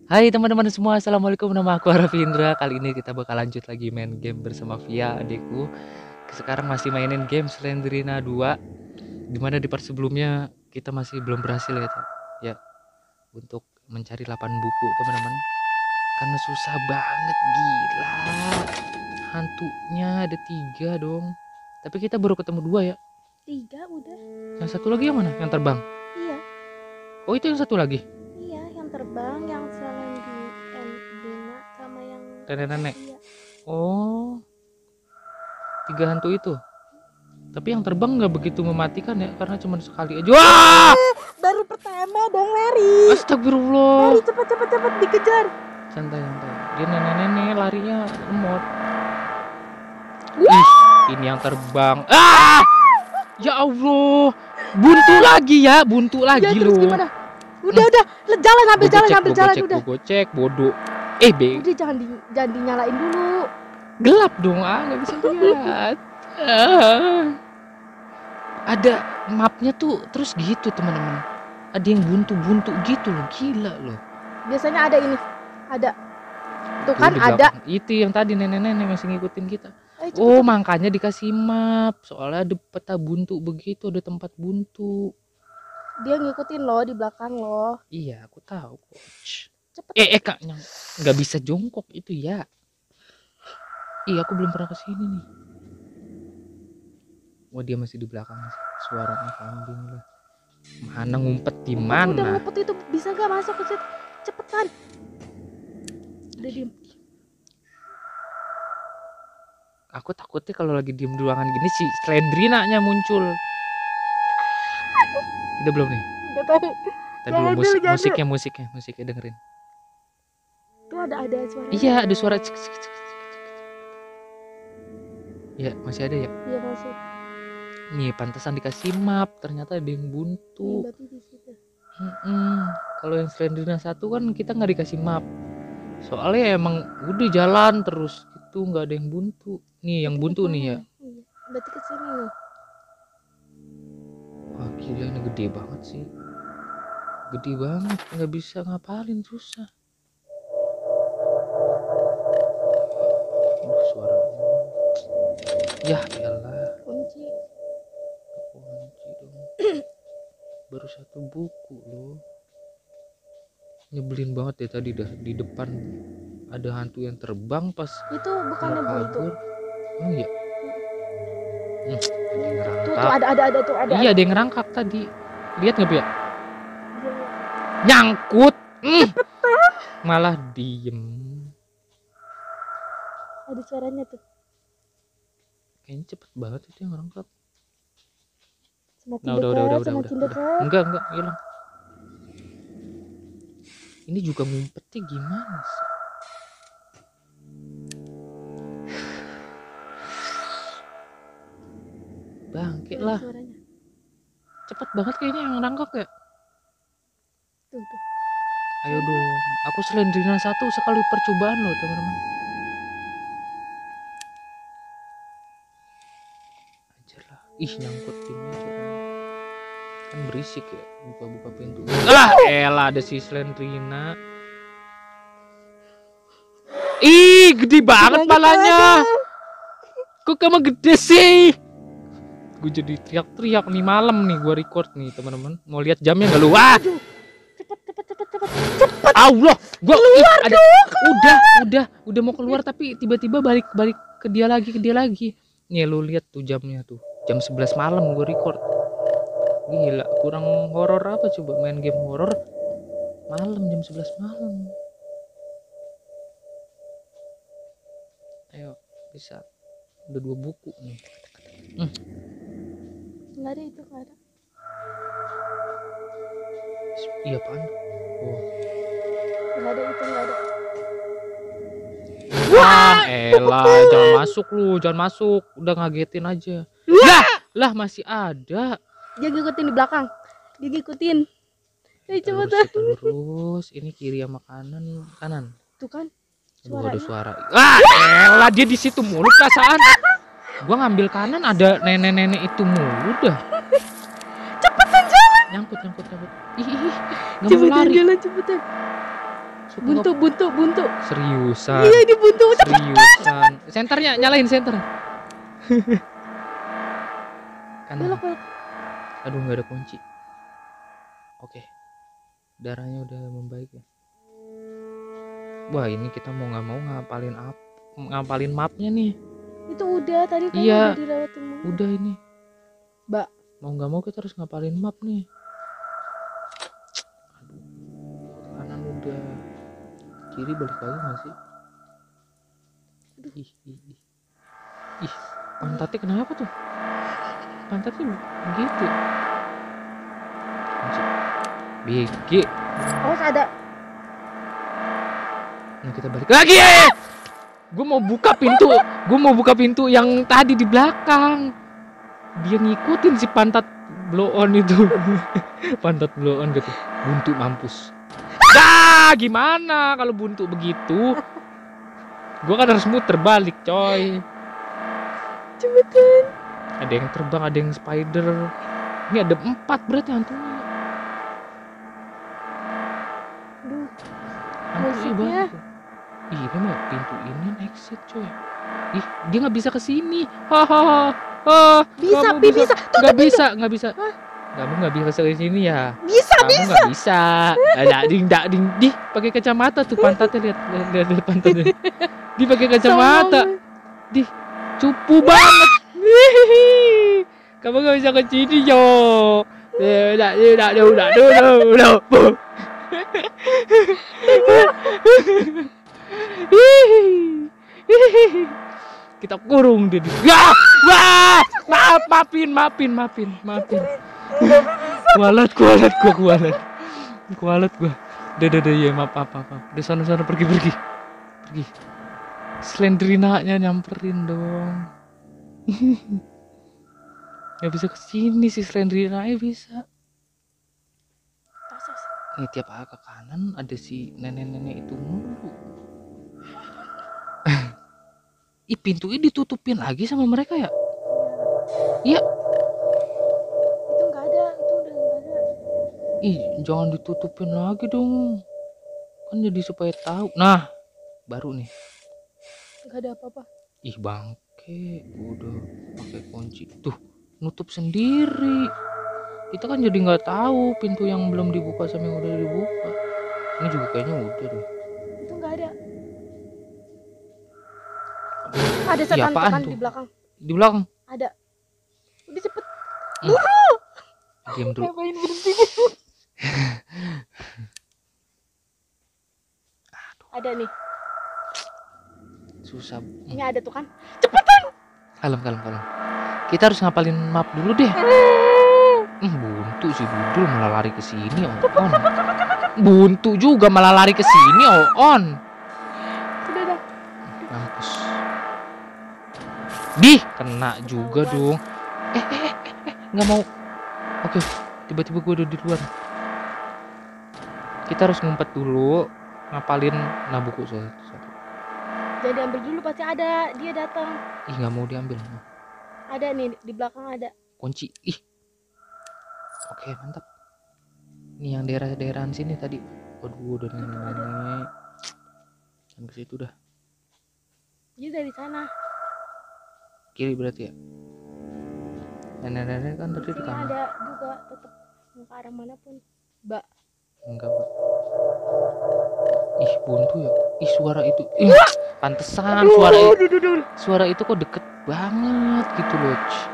Hai teman-teman semua, assalamualaikum. Nama aku Arafindra. Kali ini kita bakal lanjut lagi main game bersama Via adikku. Sekarang masih mainin game Slendrina 2, dimana di part sebelumnya kita masih belum berhasil ya untuk mencari 8 buku teman-teman. Karena susah banget, gila. Hantunya ada 3 dong. Tapi kita baru ketemu 2 ya. 3 udah. Yang satu lagi yang mana? Yang terbang? Iya. Oh itu yang satu lagi? Iya, yang terbang, yang Selendrina sama yang Nenek-nenek. Iya. Oh, 3 hantu itu. Tapi yang terbang nggak begitu mematikan ya, karena cuma sekali aja. Wah! Baru pertama dong, lari. Astagfirullah. Lari cepet dikejar. Santai. Dia nenek-nenek larinya lemot. Wah! Ih, ini yang terbang. Ah! Ya Allah. Buntu lagi ya, buntu lagi Ya, terus loh. gimana? Udah, jalan, ambil jalan udah. Gocek, bodoh. Udah jangan dinyalain dulu. Gelap dong, nggak bisa lihat. Ada mapnya tuh terus gitu teman-teman. Ada yang buntu gitu loh, gila loh. Biasanya ada ini. Ada. Tuh kan ada. Itu yang tadi nenek-nenek masih ngikutin kita. Cepet. Oh, makanya dikasih map. Soalnya ada peta buntu begitu, ada tempat buntu. Dia ngikutin lo di belakang lo. Iya, aku tahu, coach. Cepet. Kak, nggak bisa jongkok itu ya. Iya, aku belum pernah kesini nih. Wah, dia masih di belakang. Suaranya kambing lah. Mana ngumpet di mana? Udah ngumpet itu bisa gak masuk ke situ? Cepetan. Udah diem. Aku takutnya kalau lagi diem di ruangan gini si Slendrina-nya muncul. Udah belum nih? Udah tahu. Tadi musiknya dengerin. Tuh ada suara. Iya, ada suara cek. Ya, masih ada ya? Iya, masih. Nih, pantesan dikasih map, ternyata ada yang buntu. Berarti di situ. Kalau yang Slendrina 1 kan kita nggak dikasih map. Soalnya emang udah jalan terus gitu, nggak ada yang buntu. Nih, yang buntu nih ya. Iya. Berarti ke sini nih. Wah, gila ini gede banget sih. Gede banget, nggak bisa ngapalin, susah. Suaranya. Ya elah. Kunci dong. Baru 1 buku loh. Nyebelin banget ya tadi dah di depan ada hantu yang terbang pas itu bukannya buntu. Oh iya. Tuh ada tuh ada. Iya, ada yang ngerangkak tadi. Lihat nggak ya? Nyangkut. Malah diem. Ada suaranya tuh. Kayaknya cepet banget itu yang ngerangkak. Semakin dekat. Enggak, hilang. Ini juga ngumpetnya gimana sih? Bangke lah. Cepet banget kayaknya yang ngerangkak ya. Tuh. Ayo dong. Aku Slendrina 1 sekali percobaan loh teman-teman. Ajar lah. Ih, nyangkut ini kan berisik ya, buka pintu. Elah ada si Slendrina. Ih, gede banget palanya. Kok kamu gede sih? Gue jadi teriak-teriak nih malam nih gue record nih teman-teman. Mau lihat jamnya nggak lu? Wah. Cepet. Allah, gua keluar udah mau keluar tapi tiba-tiba balik ke dia lagi. Nih lu lihat tuh jamnya tuh. Jam 11 malam gue record. Gila, kurang horor apa coba main game horor malam jam 11 malam. Ayo, bisa. Udah 2 buku nih. Enggak ada itu, enggak ada. Iya, apaan? Oh. Enggak ada. Wah, elah, jangan masuk. Udah ngagetin aja. Lah masih ada. Dia ngikutin di belakang. Ayo cepetan. Terus ini kiri sama kanan. Tuh kan. Ada suara. Elah dia di situ mulu perasaan. Gua ngambil kanan ada nenek-nenek itu mulu dah. Cepetan jalan. Nyangkut. Ih. Enggak mau lari. Jalan cepetan. masuk ke Buntu. seriusan. Iya, di buntu. Seriusan. Senternya nyalain senter. Kanan. Belok. Aduh, nggak ada kunci. Oke. Darahnya udah membaik ya. Wah, ini kita mau nggak mau ngapalin mapnya nih. Itu udah tadi kan Iya. udah dirawat semua. Udah ini. Mbak. Mau nggak mau kita harus ngapalin map nih. Aduh. Kanan udah. Kiri balik lagi nggak sih? Ih. Pantatnya kenapa tuh? Pantatnya begitu. BG. Awas ada. Nah, kita balik lagi ya. Gue mau buka pintu yang tadi di belakang. Dia ngikutin si pantat blow on itu. Pantat blow on gitu. Buntu mampus. Dah, gimana kalau buntu begitu? Gue kan harus muter balik, coy. Cepetan. Ada yang terbang, ada yang spider. Ini ada 4 berarti hantunya. Aduh. Hantu Musiknya. banget. Ih, ini mah pintu ini exit, coy. Ih, dia nggak bisa ke sini. Hahaha. Bisa, Kamu bisa. Nggak bisa. Kamu nggak bisa ke sini ya? Bisa. Nggak bisa. Ada ding. Di pakai kacamata tuh pantatnya, lihat pantatnya. Di pakai kacamata. Di cupu banget. Kamu nggak bisa ke sini, yo. Udah. Kita kurung dia. Wah! Maafin. Kualat gua. Udah ya, maaf. Udah sana pergi. Slendrina-nya nyamperin dong. Gak bisa kesini sih Slendrina-nya bisa. Nih tiap ke kanan ada si nenek-nenek itu mulu. Ih, pintu ini ditutupin lagi sama mereka ya? Iya. Itu nggak ada, itu udah nggak ada. Ih, jangan ditutupin lagi dong. Kan jadi supaya tahu. Nah, baru nih. Nggak ada apa-apa. Ih, bangke. Udah pakai kunci. Tuh, nutup sendiri. Kita kan jadi nggak tahu pintu yang belum dibuka sama yang udah dibuka. Ini juga kayaknya udah deh. Itu nggak ada. Ada setan kan di belakang. Di belakang. Ada. Udah cepet. Diam dulu. Ngapain berhenti? Ada nih. Susah. Ini ada tuh kan. Cepetan. Kalem. Kita harus ngapalin map dulu deh. Buntu si Dudul malah lari ke sini, On. Buntu juga malah lari ke sini, On. Udah. Mampus. Kena juga dong. Nggak mau. Oke, tiba-tiba gue udah di luar. Kita harus ngumpet dulu, ngapalin buku satu. Jadi ambil dulu, pasti ada, dia datang. Ih, nggak mau diambil. Ada nih di belakang ada. Kunci. Ih. Oke, mantap. Ini yang daerah-daerahan sini tadi. Waduh, udah nenek. Dan ke situ dah. Dia dari sana. Kiri berarti ya. Nenek-nenek kan tadi di Sini kanan. ada juga, tetap mau ke arah manapun. Mbak. Enggak, Pak. Ih, buntu ya. Ih, suara itu. Ih, pantesan suara itu kok deket banget gitu loh.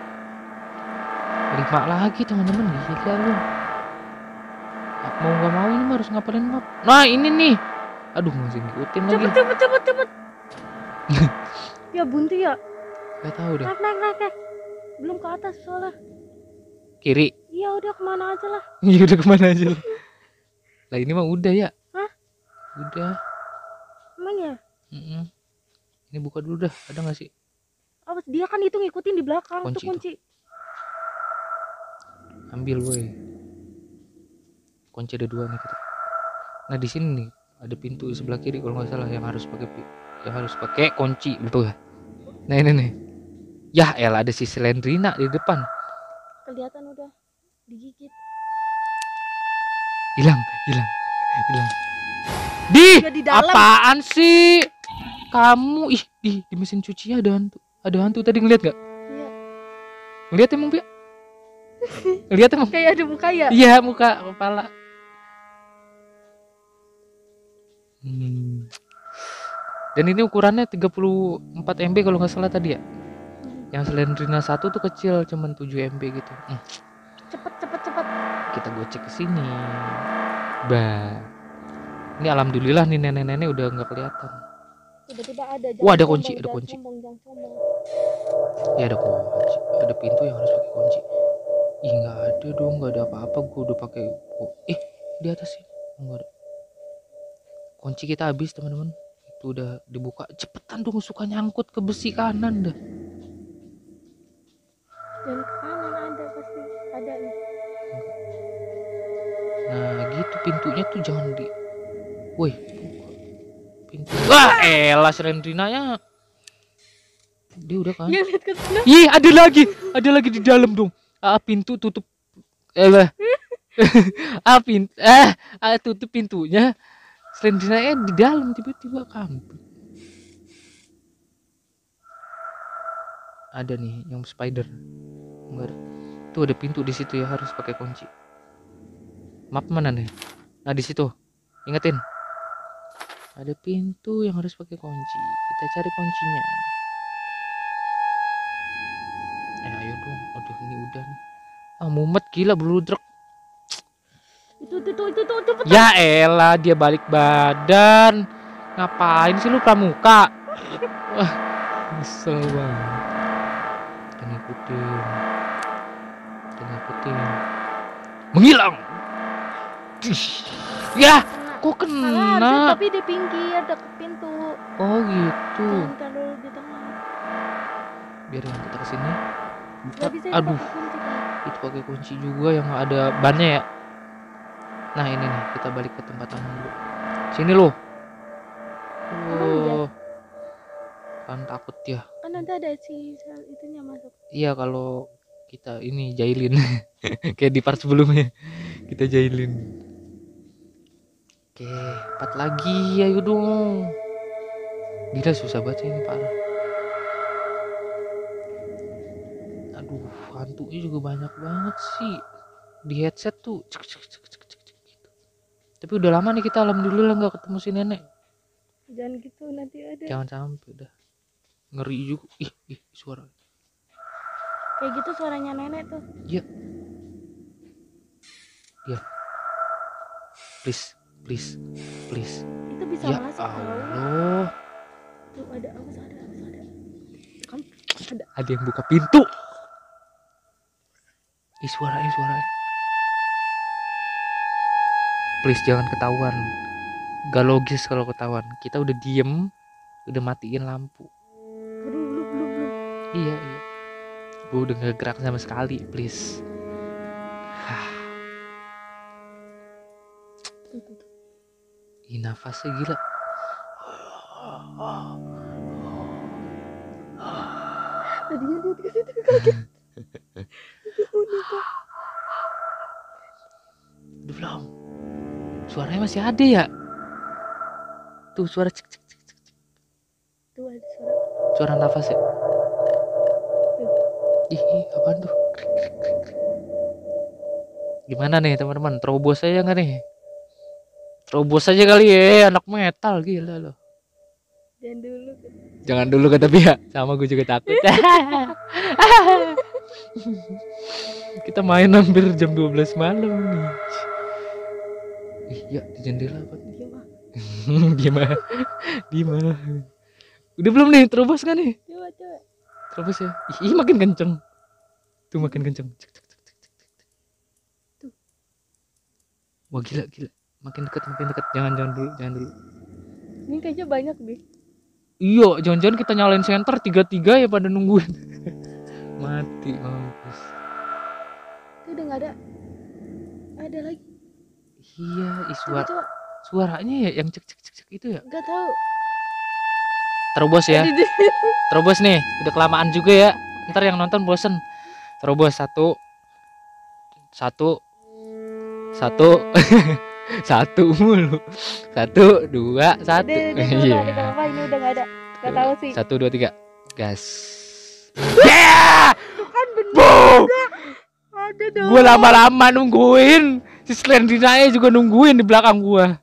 5 lagi teman-teman, gila lu. Mau nggak mau ini harus ngapalin map. Nah, ini nih. Aduh, masih ngikutin lagi. Cepet. Ya buntu ya. Gak tahu deh. Naik. Belum ke atas soalnya. Kiri. Iya, udah kemana aja lah. Iya, udah kemana aja lah. Lah ini mah udah ya. Hah? Udah. Emang ya? Ini buka dulu dah. Ada nggak sih? Awas, dia kan itu ngikutin di belakang. Kunci Itu kunci. Ambil woi. Kunci ada 2 nih kita. Nah, di sini nih ada pintu di sebelah kiri kalau nggak salah yang harus pakai kunci, betul ya? Nah, ini nih. Ya elah, ada si Slendrina di depan. Kelihatan udah digigit. Hilang. Udah di dalam. Apaan sih? Kamu di mesin cuci ada hantu. Ada hantu tadi ngeliat gak? Iya. Ngeliat emang Pia? Lihat emang? Kayak ada muka ya? Iya, muka, kepala. Dan ini ukurannya 34 MB kalau nggak salah tadi ya. Yang Slendrina 1 tuh kecil, cuman 7 MB gitu. Cepet. Kita gocek ke sini. Bah. Ini alhamdulillah nih nenek-nenek udah nggak kelihatan. Tiba-tiba ada. Wah, ada kunci, ada kunci. Jangan sombong. Ya ada kunci. Ada pintu yang harus pakai kunci. Ih, nggak ada dong, nggak ada apa-apa. Gue udah pakai. Di atas sih. Nggak ada. Kunci kita habis teman-teman. Itu udah dibuka. Cepetan dong, suka nyangkut ke besi kanan dah. Dan ke kanan ada pasti. Ada nih. Nah gitu pintunya tuh jangan di. Woi, pintu. Wah, elah Slendrinanya. Dia udah kan? Ya lihat ke sana. Ih, ada lagi di dalam dong. Pintu tutup. Tutup pintunya. Slendrinanya di dalam tiba-tiba kabur. Ada nih yang spider. Enggak ada. Tuh ada pintu di situ ya, harus pakai kunci. Map mana nih? Nah di situ. Ingetin. Ada pintu yang harus pakai kunci. Kita cari kuncinya. Ayo dong. Aduh ini udah nih. Mumet gila beludrek. Itu cepet. Ya elah dia balik badan. Ngapain sih lu pramuka? Wah, nyesel banget. Kita ngikutin. Menghilang. Ya, kok Salah, kena? tapi di pinggir deket pintu. Oh gitu. Jangan taruh di tengah. Biarin kita kesini. Gak bisa Aduh, pakai kunci kan? itu pakai kunci juga yang ada bannya ya. Nah ini nih, kita balik ke tempat tamu dulu. Sini loh. Kan takut ya. Kan nanti ada si sel itunya masuk. Iya kalau kita ini jahilin. Kayak di part sebelumnya. Kita jahilin. Oke, 4 lagi, ayo dong. Gila susah banget ini parah. Aduh, hantunya juga banyak banget sih. Di headset tuh cek, gitu. Tapi udah lama nih kita alhamdulillah nggak ketemu si nenek. Jangan gitu nanti ada. Jangan sampai udah. Ngeri juga. Ih, suara. Kayak gitu suaranya nenek tuh. Iya. Please. Itu bisa Ya masuk tau. Allah. Tuh ada. Kan ada. Ada yang buka pintu. Suaranya. Please jangan ketahuan. Gak logis kalau ketahuan. Kita udah diem, udah matiin lampu. Belum. Iya. Gue udah gak gerak sama sekali, please. Ih, nafasnya gila. Tadinya dia ke situ kaget. Belum. Suaranya masih ada ya? Tuh suara cek. Tuh ada suara. Suara nafas ya. Ih, apaan tuh? Gimana nih teman-teman? Terobos aja nggak nih? Terobos aja kali ya, anak metal gila loh. Jangan dulu kata Pia. Sama gue juga takut. Kita main hampir jam 12 malam nih. Ya di jendela apa? Gimana? Udah belum nih? Terobos kan nih? Coba. Terobos ya. Ih, makin kenceng. Tuh makin kenceng. Tuh. Wah gila. Makin dekat. Jangan dulu. Ini kayaknya banyak deh. Iya, jangan-jangan kita nyalain senter 3 ya pada nungguin. Mati mampus. Itu udah nggak ada. Ada lagi. Iya, Coba. suaranya ya yang cek itu ya. Nggak tahu. Terobos ya. Terobos nih, udah kelamaan juga ya. Ntar yang nonton bosen. Terobos 1. Satu mulu. 1, 2, 1. Udah nggak apa-apa, ini udah nggak ada. Nggak tahu sih. 1, 2, 3. Gas. Yeah! Itu kan bener. Boom! Ada dong. Gue lama-lama nungguin. Si Slendrina juga nungguin di belakang gua.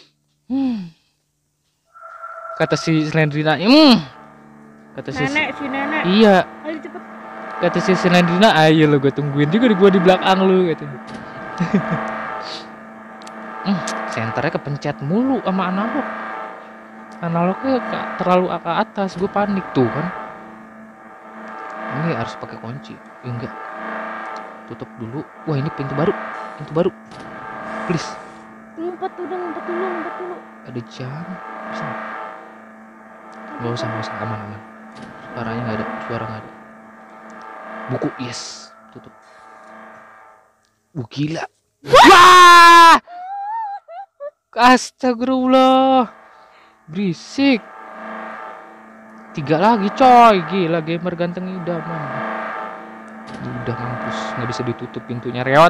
Kata si Slendrina, kata si nenek. iya, Ayo cepet. kata si Slendrina, ayo lo gue tungguin juga di gua di belakang lu katanya. Senternya kepencet mulu sama analog. Analognya terlalu ke atas, gue panik tuh kan. Ini harus pakai kunci. Enggak. Tutup dulu. Wah, ini pintu baru. Please. Ngumpet dulu. Ada jam. Bisa nggak usah aman. Suaranya nggak ada, suara nggak ada. Buku, yes, tutup. Gila. Wah! Astagfirullah. Berisik. 3 lagi coy. Gila, gamer ganteng idaman. Udah mampus, nggak bisa ditutup pintunya, reot.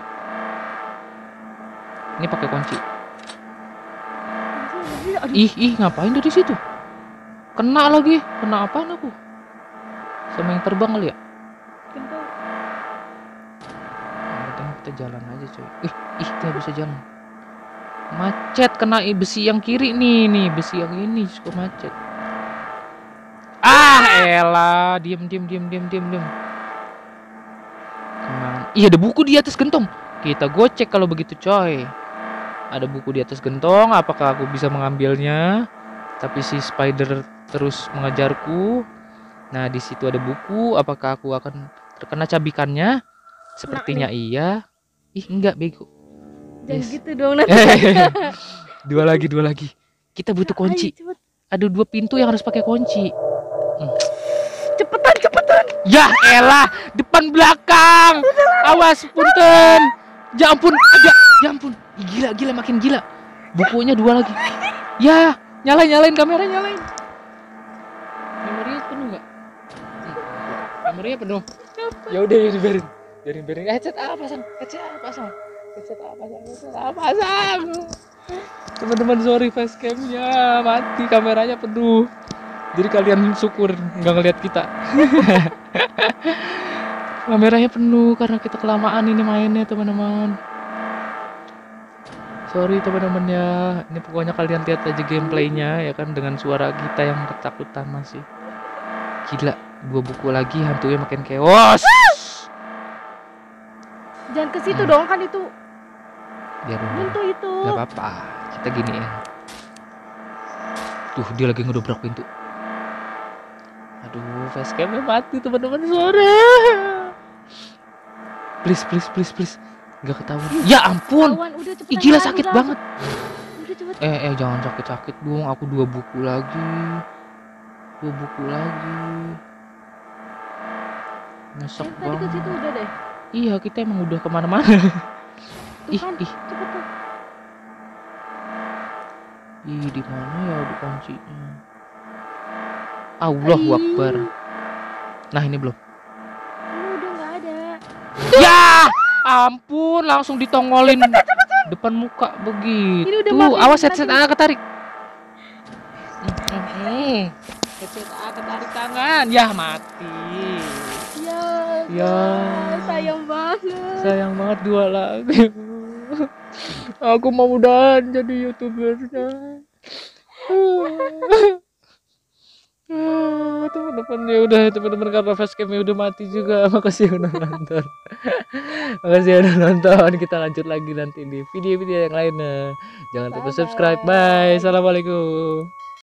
Ini pakai kunci. Ih, ngapain dari situ? Kena lagi. Kena apaan aku? Sama yang terbang kali ya? Kita jalan aja coy. Kita bisa jalan. Macet, kena besi yang kiri nih, besi yang ini suka macet. Elah, diam. Kemana? Iya, ada buku di atas gentong. Kita gocek kalau begitu coy. Ada buku di atas gentong, apakah aku bisa mengambilnya? Tapi si spider terus mengejarku. Nah, di situ ada buku, apakah aku akan terkena cabikannya? Sepertinya iya. Enggak, bego. Jangan gitu dong nanti. Dua lagi. Kita butuh kunci. Ada 2 pintu yang harus pakai kunci. Cepetan. Ya elah, depan belakang. Awas, punten. Ya ampun, ya ampun. Gila, makin gila. Bukunya 2 lagi. Ya, nyalain kamera, nyalain. Memorinya penuh nggak? Memorinya penuh. Ya udah, biarin. Headset pasang. Teman-teman, sorry facecamnya mati, kameranya penuh. Jadi kalian syukur nggak ngeliat kita. Kameranya penuh karena kita kelamaan ini mainnya, teman-teman. Sorry teman-teman ya. Ini pokoknya kalian lihat aja gameplaynya ya kan, dengan suara kita yang ketakutan masih. Gila, 2 buku lagi, hantunya makin chaos. Jangan ke situ dong, kan itu. Biar Pintu itu. Gak apa-apa, kita giniin. Tuh, dia lagi ngedobrak pintu. Aduh, facecamnya mati teman-teman, sorry. Please. Gak ketahuan. Ya ampun. Udah, Gila, sakit banget. Udah cepet. Jangan sakit-sakit dong. Aku 2 buku lagi. Nyesek Tadi ke banget. situ udah deh. Iya, kita emang udah kemana-mana. Tuh kan, cepet tuh. Di mana ya di kuncinya? Allahu Akbar. Nah, ini belum. Ini udah nggak ada. Ya ampun, langsung ditongolin depan muka begitu. Ini udah mati, Awas, headset ketarik. Headset ketarik tangan. Ya mati. Ya. Sayang banget. 2 lagi. Aku mau mudahan jadi YouTubernya. Teman-teman, ya udah teman-teman, karena facecamnya udah mati juga. Makasih udah nonton. Kita lanjut lagi nanti di video-video yang lainnya. Jangan lupa subscribe. Bye. Assalamualaikum.